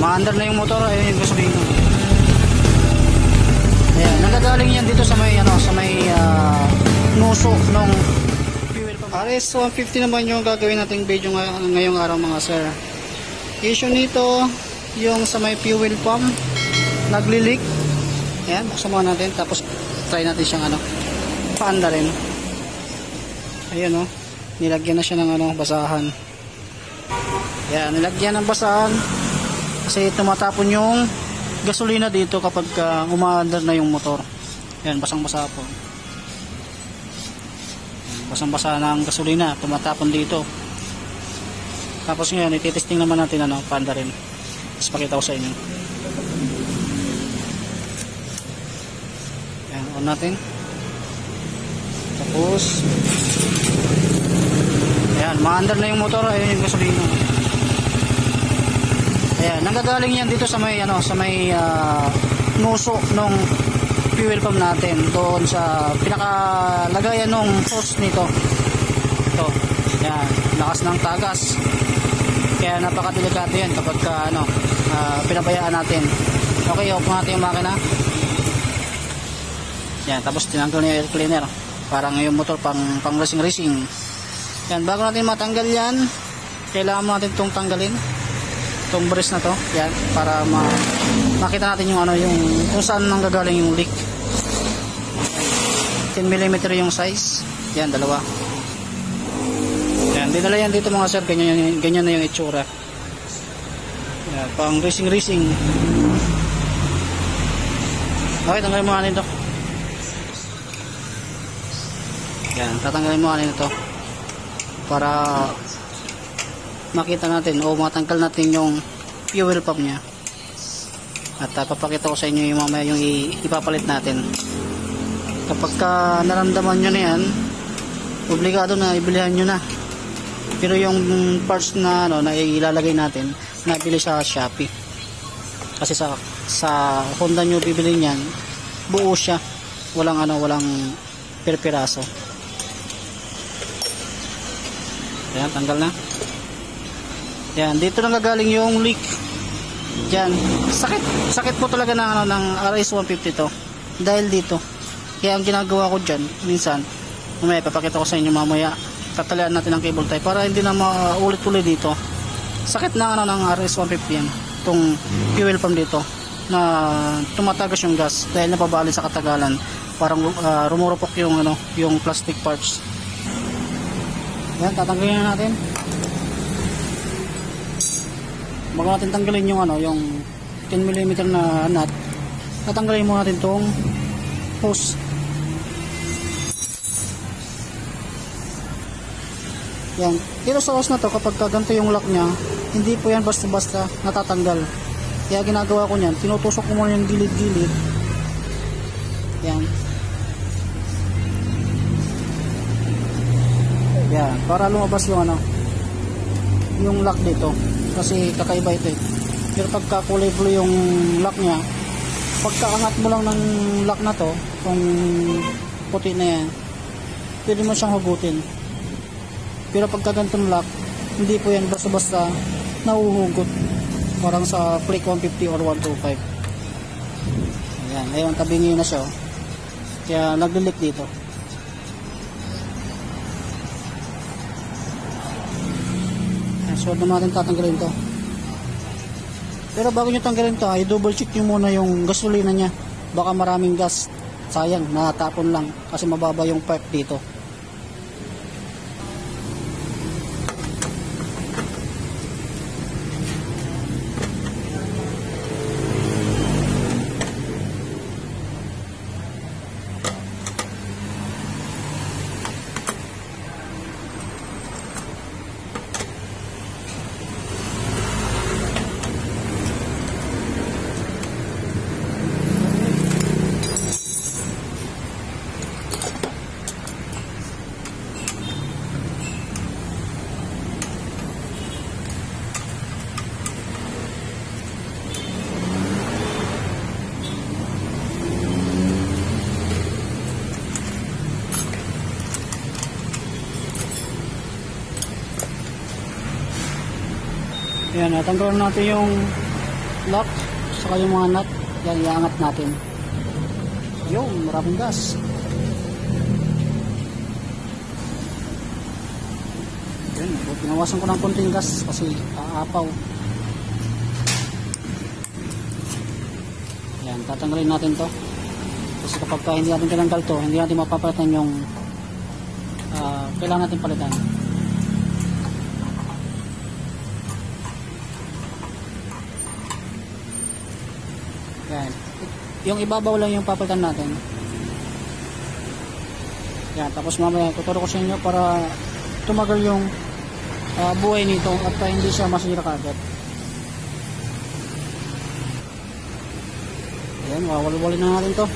maandar na yung motor. Ayun yung gasolina. Ayan, nagagaling yan dito sa may nuso nung fuel pump. RS150 naman yung gagawin nating video ngayong araw mga sir. Issue nito yung sa may fuel pump nagli-leak. Ayan, buksan muna natin tapos try natin siyang paanda rin. Ayan nilagyan na siya ng basahan. Ayan, nilagyan ng basahan kasi tumatapon yung gasolina dito kapag umaandar na yung motor. Ayan, basang-basa po. Basang-basa ng gasolina, tumatapon dito. Tapos ngayon, ititesting naman natin paanda rin. Tapos pakita ko sa inyo. Ayan, on natin. Tapos ayan, maandar na yung motor. Ayan yung gasolina. Ayan, nanggagaling yan dito sa may nuso nung fuel pump natin, doon sa pinakalagayan nung hose nito. Ito, ayan, lakas ng tagas. Kaya napakadelikado yan kapag pinabayaan natin. Okay, off natin yung makina. Yan, tapos tinanggal niya yung air cleaner. Parang yung motor pang racing. Yan, bago natin matanggal yan, kailangan natin itong tanggalin. Itong brace na to, yan, para makita natin yung kung saan nanggagaling yung leak. 10mm yung size. Yan, dalawa. Yan, dinala yan dito mga sir, ganyan na yung itsura. Yan, pang racing. Okay, tanggalin mo natin ito. Yan, tatanggalin mo natin ito para makita natin o matanggal natin yung fuel pump nya. At papakita ko sa inyo yung mamaya yung ipapalit natin. Kapag naramdaman nyo na yan, obligado na ibilihan nyo na. Pero yung parts na ilalagay natin, nabili sa Shopee. Kasi sa Honda nyo bibili niyan, buo siya. Walang per-piraso. Ayan, tanggal na. Yan, dito nang gagaling yung leak. Diyan. Sakit po talaga ng RS150 to. Dahil dito. Kaya ang ginagawa ko diyan, minsan, mamaya papakita ko sa inyo mamaya. Tatalian natin ang cable tie para hindi na maulit-ulit dito. Sakit na ng RS150 yan. Itong fuel pump dito na tumatagas yung gas dahil napabali sa katagalan. Parang rumurupok yung plastic parts. Yan, tatanggalin na natin. Bago natin tanggalin yung 10mm na nut, tatanggalin muna natin itong hose. Yan, dito sa hose na to, kapag ganito yung lock nya, hindi po yan basta-basta natatanggal. Kaya ginagawa ko niyan, tinutusok ko muna yung gilid-gilid. Yan. Yan, para lumabas yung lock dito. Kasi kakaiba ito Pero pagka kulay blue yung lock nya, pagkaangat mo lang ng lock na to, kung puti na yan, pwede mo siyang hugutin. Pero pagka ganitong lock, hindi po yan basta-basta nahuhugot. Parang sa Flake 150 or 125. Ayan, ayun, tabingi na siya. Kaya nagli-leak dito. So naman natin tatanggalin to. Pero bago nyo tanggalin to, i-double check nyo muna yung gasolina nya. Baka maraming gas. Sayang, natapon lang kasi mababa yung pipe dito. Ayan, natanggalan natin yung lock, saka yung mga nut. Yan, iangat natin. Yung maraming gas. Yan, pinawasan ko ng konting gas kasi aapaw. Yan, tatanggalin natin to kasi kapag hindi natin tinanggal to, hindi natin mapapalitan yung kailangan natin palitan. Yan, yung ibabaw lang yung papalitan natin. Yan, tapos mamaya tuturo ko sa inyo para tumagal yung buhay nito at hindi siya masira kagad. Yan, wawal-walin na natin to.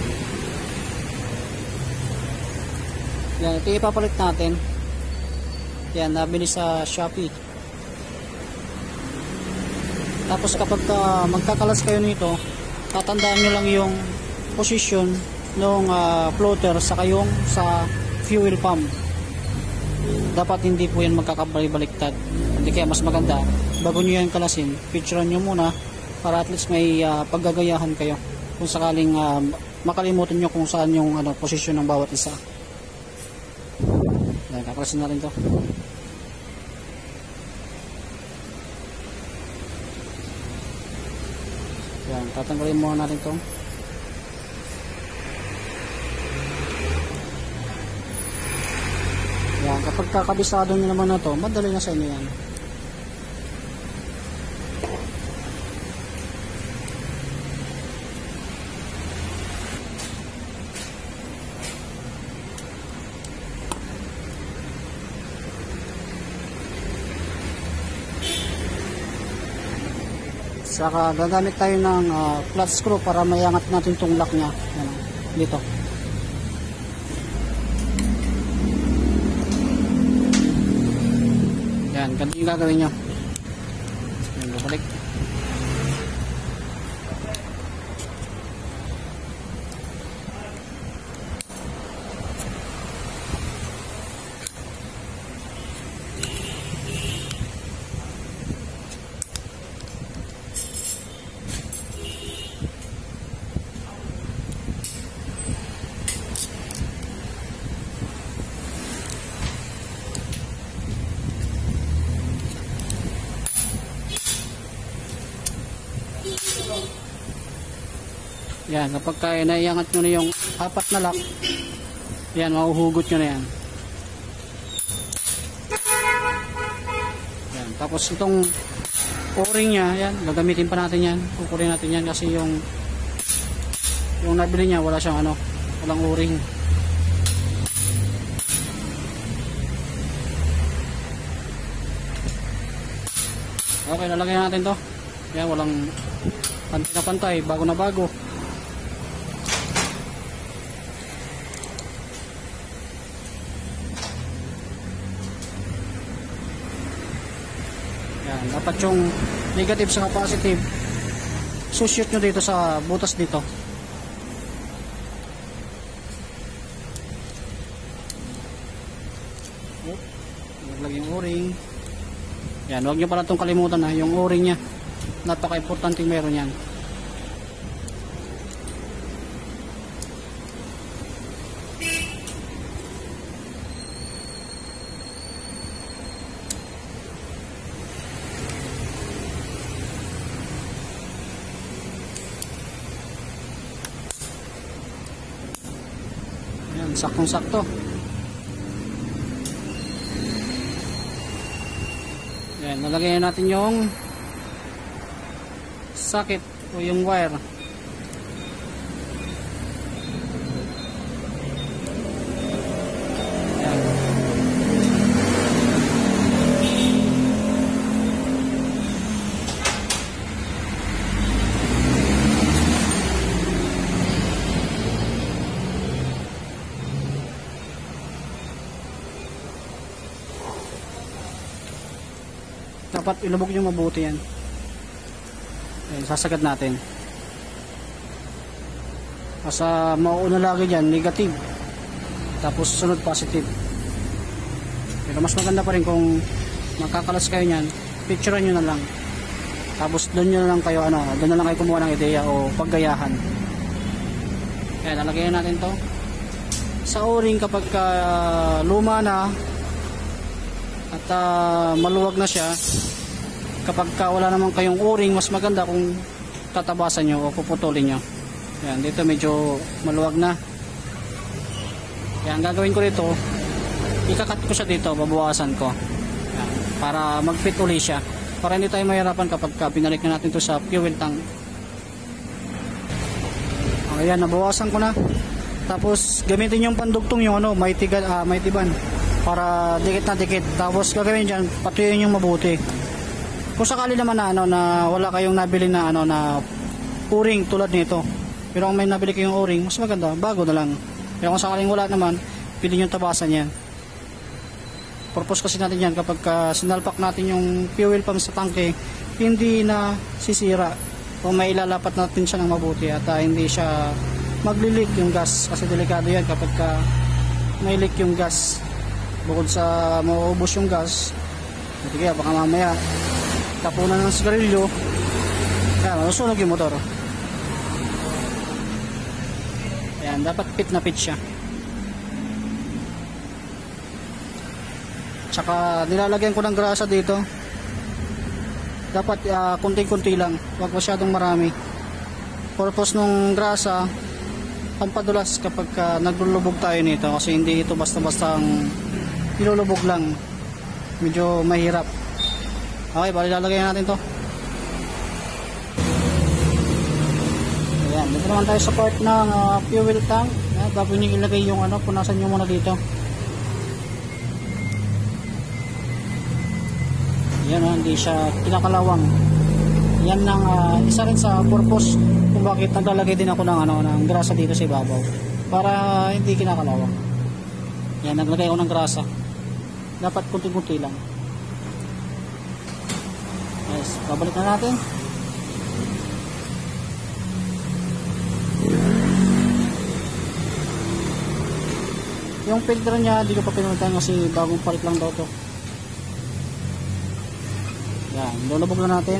Yan, ito ipapalit natin. Yan, nabili sa Shopee. Tapos kapag magkakalas kayo nito, tatandaan nyo lang yung position ng floater saka yung sa fuel pump. Dapat hindi po yan magkakabaliktad. Hindi, kaya mas maganda bago nyo yan kalasin, picturean nyo muna para at least may paggagayahan kayo kung sakaling makalimutan nyo kung saan yung posisyon ng bawat isa. Yan, kakalasin natin to. Yan, tatanggalin muna natin to. Yan, kapag kakabisado nyo naman na to, madali na sa inyo yan. Saka gagamit tayo ng flat screw para mayangat natin itong lock nya. Yan, dito. Yan, ganito yung gagawin nyo. Yan, balik. Yan, kapag kaya naiangat nyo na yung apat na lock, yan, mahuhugot nyo na yan. Yan, tapos itong o-ring nya, yan, gagamitin pa natin yan. Kukunin natin yan kasi yung nabili nya, wala siyang walang o-ring. Okay, lalagyan natin to. Yan, walang pantay na pantay, bago na bago. Yan, dapat yung negative sa positive sushoot nyo dito sa butas dito. Naglagay yung o-ring. Yan, huwag nyo pala itong kalimutan na yung o-ring nya, napaka-importante meron yan. Yan, saktong-sakto. Yan, nalagay natin yung socket o yung wire. Yan. Dapat ilubog nyo mabuti yan. Ayan, sasagad natin. Asa mauuna lagi dyan, negative. Tapos sunod positive. Pero mas maganda pa rin kung magkakalas kayo nyan, picturean nyo na lang. Tapos doon nyo lang kayo doon na lang kayo kumuha ng ideya o paggayahan. Kaya lalagyan natin to sa o-ring kapag luma na at maluwag na siya. Kapag wala naman kayong o-ring, mas maganda kung tatabasan nyo o puputulin nyo. Yan, dito medyo maluwag na. Kaya ang gagawin ko dito, ikakat ko siya dito, babawasan ko. Yan, para mag-fit uli siya. Para hindi tayo mahirapan kapag binalik na natin to sa fuel tank. Ayan, nabawasan ko na. Tapos gamitin yung pandugtong yung mighty band para dikit na dikit. Tapos gagawin diyan, patuyuin yung mabuti. Kung sakali naman na wala kayong nabili na na o-ring tulad nito. Pero kung may nabili kayong o-ring, mas maganda, bago na lang. Pero kung sakaling wala naman, pwede nyo tabasan yan. Purpose kasi natin yan kapag sinalpak natin yung fuel pump sa tangke, hindi na sisira. Kung may ilalapat natin siya ng mabuti at hindi siya magli-leak yung gas, kasi delikado yan kapag may leak yung gas. Bukod sa mauubos yung gas, hindi kaya baka mamaya tapunan ng sigarilyo, kaya masusunog yung motor. Ayan, dapat fit na fit siya. Tsaka nilalagyan ko ng grasa dito. Dapat kunti-kunti lang, huwag masyadong marami. Purpose ng grasa, pampadulas kapag naglulubog tayo nito, kasi hindi ito basta-basta nilulubog lang, medyo mahirap. Okay, bali lalagay natin to. Ayan, dito naman tayo sa part ng fuel tank. Bago nyo ilagay yung punasan nyo muna dito. Yan, hindi siya kinakalawang. Yan ang isa rin sa purpose kung bakit naglalagay din ako ng grasa dito sa ibabaw, para hindi kinakalawang. Yan, naglagay ako ng grasa. Dapat kunti-kunti lang. Yes, babalik na natin. Yung filter niya, hindi ko pa pinuntan kasi bagong palit lang daw to. Yan, lulubog na natin.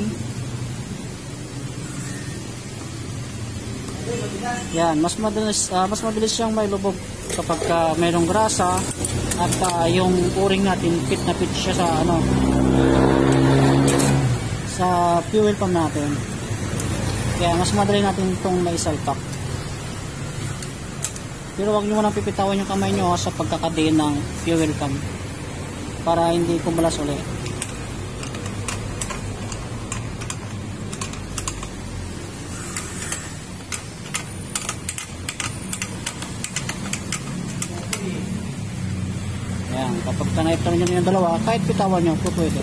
Yan, mas mabilis siyang may lubog kapag mayroong grasa at yung o-ring natin fit na fit siya sa fuel pump natin. Kaya mas madali natin itong maisalpak. Pero wag nyo munang pipitawan yung kamay nyo sa pagkakadiin ng fuel pump para hindi kumalas ulit. Ayan, kapag na-iptan nyo yung dalawa, kahit pitawan nyo, pwede.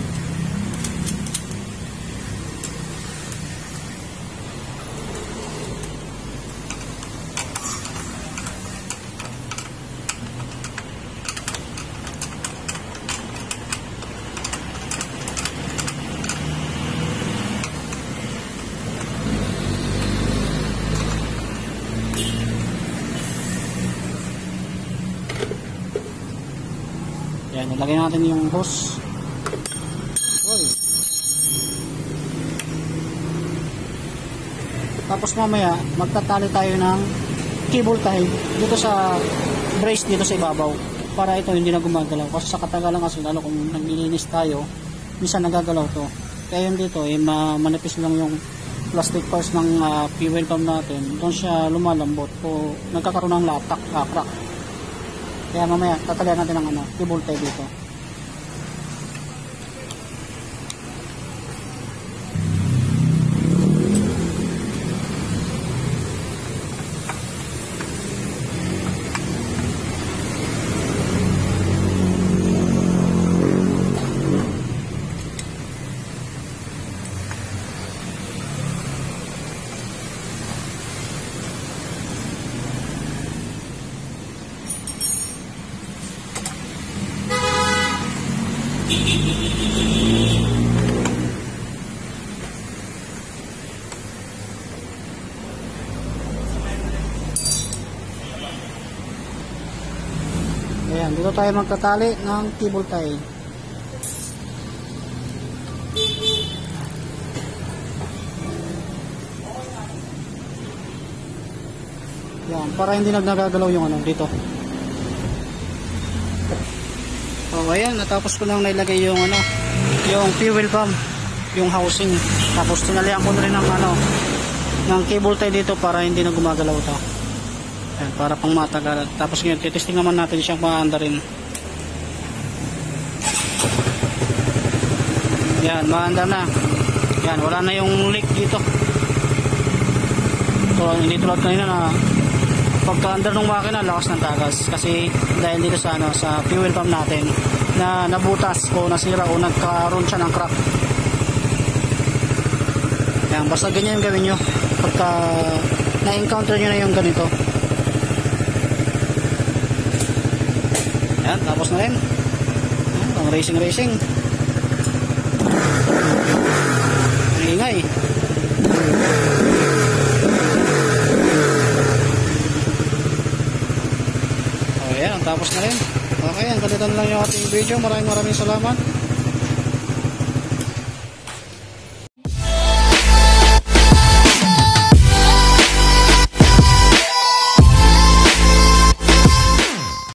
Yan, nilagay natin yung hose. Tapos mamaya magtatali tayo ng cable tie dito sa brace dito sa ibabaw para ito hindi na gumagalaw, kasi sa katagalan kasi lalo kung naglilinis tayo minsan nagagalaw to. Kaya yung dito manipis lang yung plastic parts ng fuel pump natin, doon siya lumalambot o nagkakaroon ng latak, crack. Kaya mamaya tatalian natin ng cable tie dito. Ayan, dito tayo magtatali ng cable tie. Yan, para hindi nagagalaw yung ano dito. So ayan, natapos ko nang nailagay yung ano, yung fuel pump, yung housing. Tapos tinalian ko na rin ng ano, ng cable tie dito para hindi na gumagalaw ito. Yan, para pang matagal. Tapos ngayon, titesting naman natin siyang paanda rin. Yan, maanda na. Yan, wala na yung leak dito. So, hindi tulad kanina na pagka-under ng makina, lakas ng tagas. Kasi dahil dito sa, ano, sa fuel pump natin na nabutas o nasira o nagkaroon siya ng crack. Yan, basta ganyan yung gawin nyo pagka na-encounter nyo na yung ganito. Yan, tapos na rin. Yan, pang racing. Ang ingay. Ayan, tapos na rin. Okay, ang ganito na lang yung ating video. Maraming salamat.